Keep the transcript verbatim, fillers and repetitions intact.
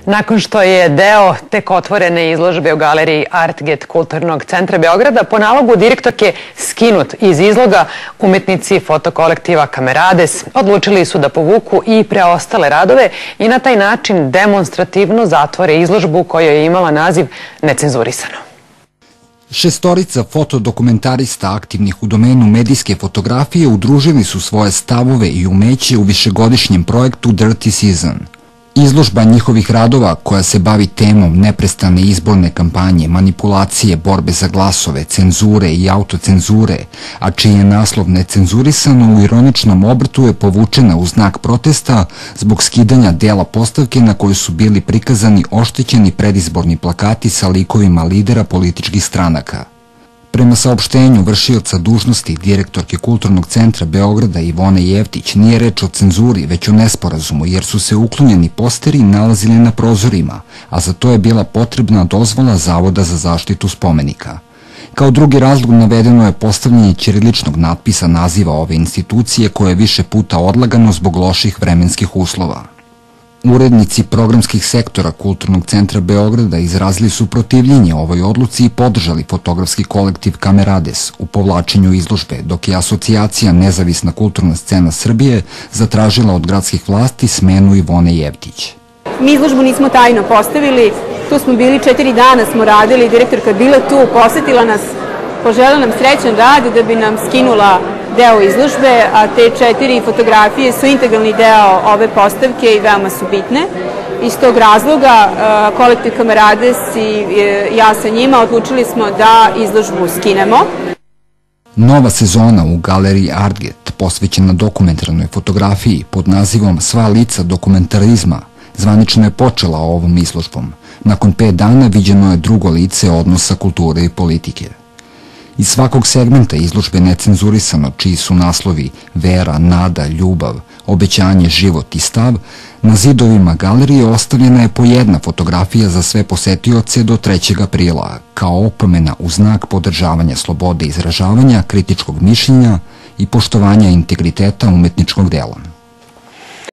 Nakon što je deo tek otvorene izložbe u galeriji Artget Kulturnog centra Beograda po nalogu direktorke skinut iz izloga, umetnici fotokolektiva Kamerades odlučili su da povuku i preostale radove i na taj način demonstrativno zatvore izložbu koja je imala naziv Necenzurisano. Šestorica fotodokumentarista aktivnih u domenu medijske fotografije udružili su svoje stavove i umeće u višegodišnjem projektu Dirty Season. Izložba njihovih radova, koja se bavi temom neprestane izborne kampanje, manipulacije, borbe za glasove, cenzure i autocenzure, a čiji je naslov Necenzurisano u ironičnom obrtu je povučena u znak protesta zbog skidanja dela postavke na kojoj su bili prikazani oštećeni predizborni plakati sa likovima lidera političkih stranaka. Prema saopštenju vršioca dužnosti direktorke Kulturnog centra Beograda Ivone Jevtić, nije reč o cenzuri, već o nesporazumu, jer su se uklonjeni posteri nalazili na prozorima, a za to je bila potrebna dozvola Zavoda za zaštitu spomenika. Kao drugi razlog navedeno je postavljanje ćiriličnog natpisa naziva ove institucije koje je više puta odlagano zbog loših vremenskih uslova. Urednici programskih sektora Kulturnog centra Beograda izrazili su protivljenje ovoj odluci i podržali fotografski kolektiv Kamerades u povlačenju izložbe, dok je asocijacija Nezavisna kulturna scena Srbije zatražila od gradskih vlasti smenu Ivone Jevtić. Mi izložbu nismo tajno postavili, tu smo bili četiri dana, smo radili, direktorka je bila tu, posetila nas, poželjela nam srećan rad da bi nam skinula deo izložbe, a te četiri fotografije su integralni deo ove postavke i veoma su bitne. Iz tog razloga kolektiv Kamerades i ja sa njima odlučili smo da izložbu skinemo. Nova sezona u galeriji Artget, posvećena dokumentarnoj fotografiji pod nazivom Sva lica dokumentarizma, zvanično je počela ovom izložbom. Nakon pet dana viđeno je drugo lice odnosa kulture i politike. Iz svakog segmenta izložbe Necenzurisano, čiji su naslovi Vera, nada, ljubav, obećanje, život i stav, na zidovima galerije ostavljena je po jedna fotografija za sve posetioce do trećeg aprila, kao opomena u znak podržavanja slobode izražavanja, kritičkog mišljenja i poštovanja integriteta umetničkog dela.